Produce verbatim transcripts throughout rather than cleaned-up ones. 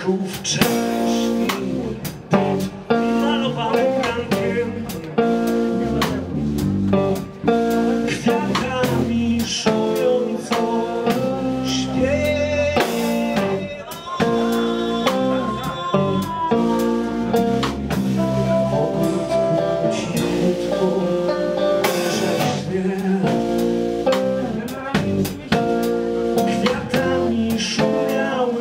wieku wcześniej pod malowanym gankiem, kwiatami szumiąco śpiewa. W ogródku cichutko rzeźbie, kwiatami szumiały.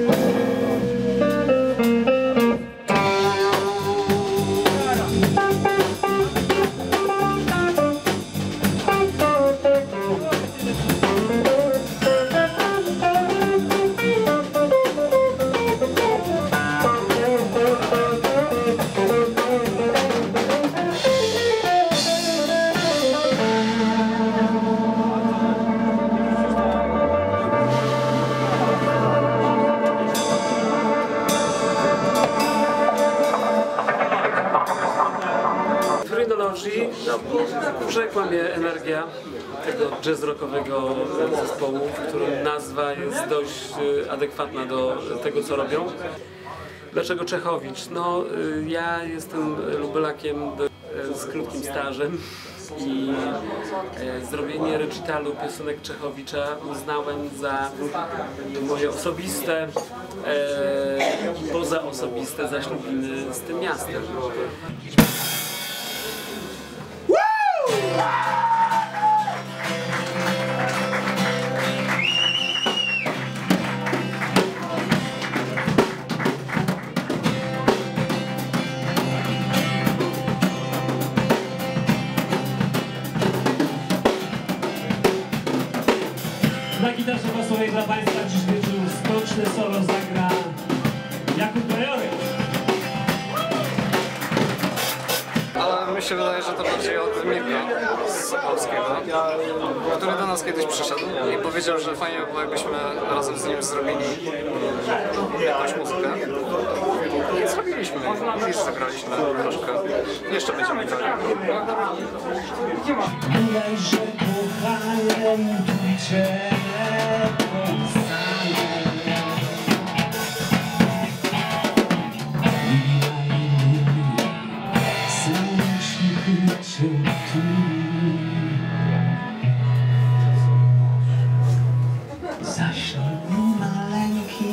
Freedology, no, urzekła mnie energia tego jazz rockowego zespołu, w którym nazwa jest dość adekwatna do tego, co robią. Dlaczego Czechowicz? No, ja jestem lubelakiem z krótkim stażem i zrobienie recitalu piosenek Czechowicza uznałem za moje osobiste i pozaosobiste zaślubiny z tym miastem. Na gitarze basowej dla Państwa dziś wieczór skoczne solo zagra Jakub Bajory. Ale mi się wydaje, że to bardziej od Mirka z Polskiego, który do nas kiedyś przyszedł i powiedział, że fajnie by było, jakbyśmy razem z nim zrobili jakąś muzykę. I zrobiliśmy. Już zagraliśmy troszkę. Jeszcze będziemy grali. Widać, że kochanie intuicie zaśnij maleńki,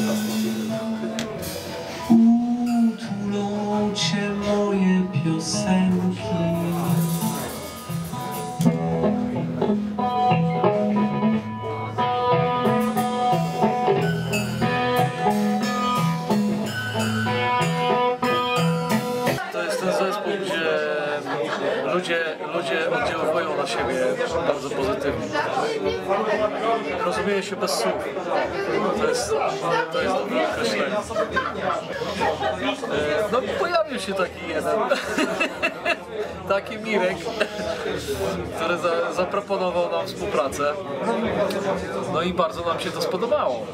utulą cię moje piosenki. To jest ten zespół, gdzie ludzie, ludzie oddziałują na siebie bardzo pozytywnie. Rozumieje się bez słów. To jest, to jest dobre określenie. No pojawił się taki jeden, taki Mirek, który za, zaproponował nam współpracę. No i bardzo nam się to spodobało.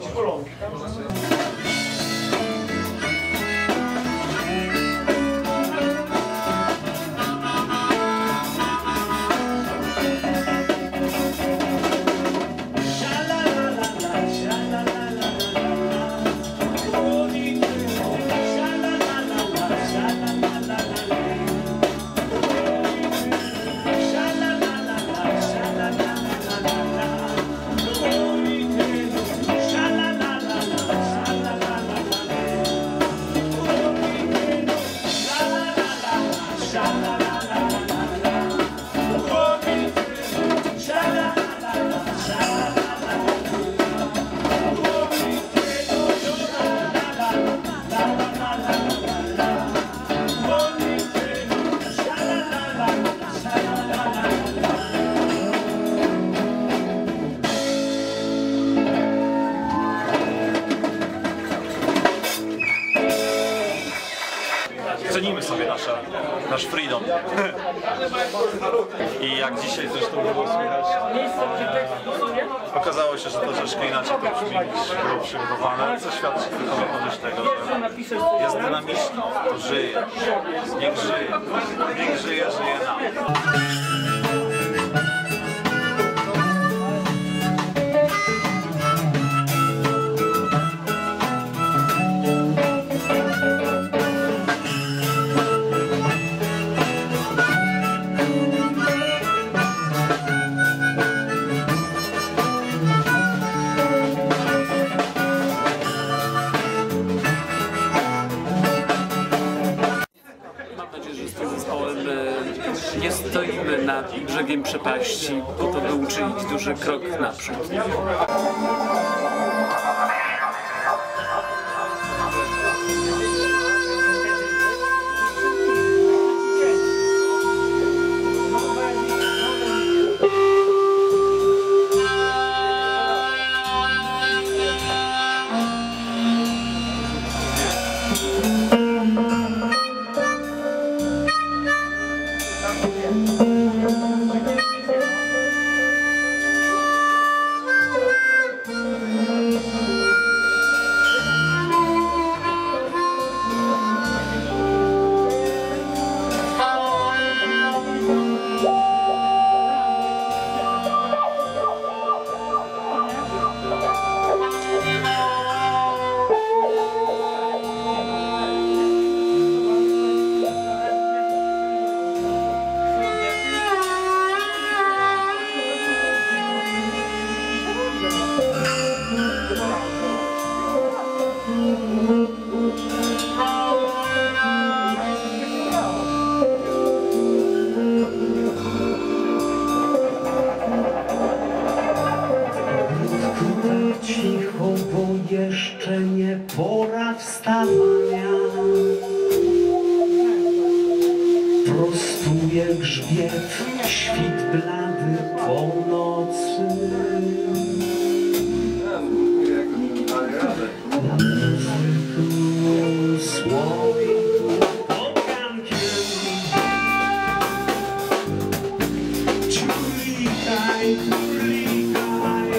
Cenimy sobie nasze, nasz freedom. I jak dzisiaj zresztą było słychać, okazało się, że to troszkę inaczej to brzmi niż było przygotowane, co świadczy tylko oprócz tego, że jest dynamiczny, to żyje. Niech żyje, niech żyje, żyje nam. brzegiem przepaści, po to, by uczynić duży krok naprzód. Cicho, bo jeszcze nie pora wstawania. Prostuje grzbiet, świt blady północy. Na muzyku słoik pod gankiem. Ciulikaj, ciulikaj.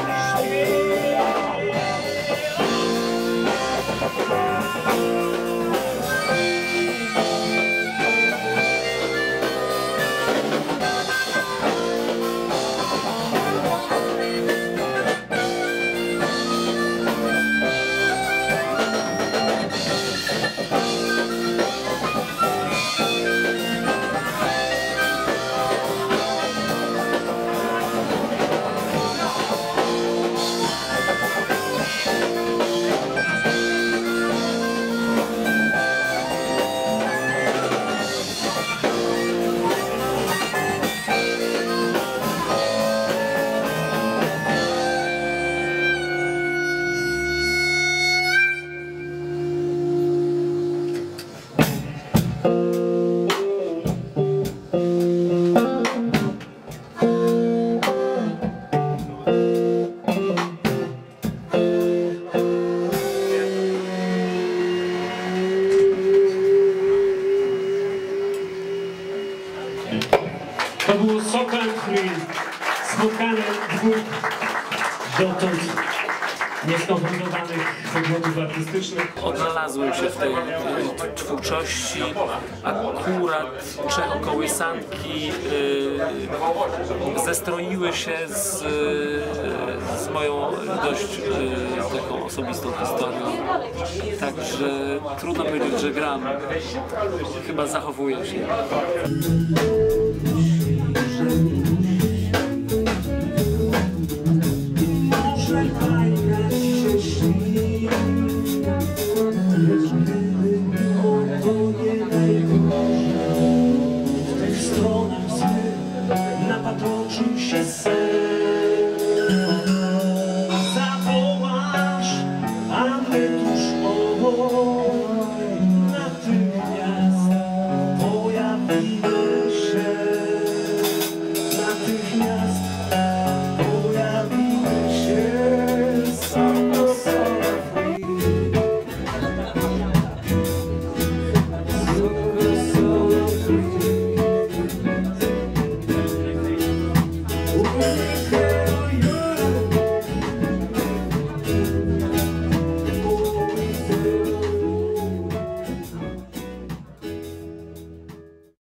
To było So Country, spotkane dwóch dotąd nieskonfrontowanych poglądów artystycznych. Odnalazłem się w tej y, twórczości. Akurat Czech kołysanki y, zestroiły się z, y, z moją dość y, taką osobistą historią. Także trudno powiedzieć, że gram. Chyba zachowuję się.